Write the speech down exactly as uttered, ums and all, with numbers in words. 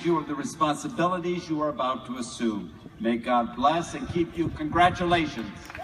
remind you of the responsibilities you are about to assume. May God bless and keep you. Congratulations.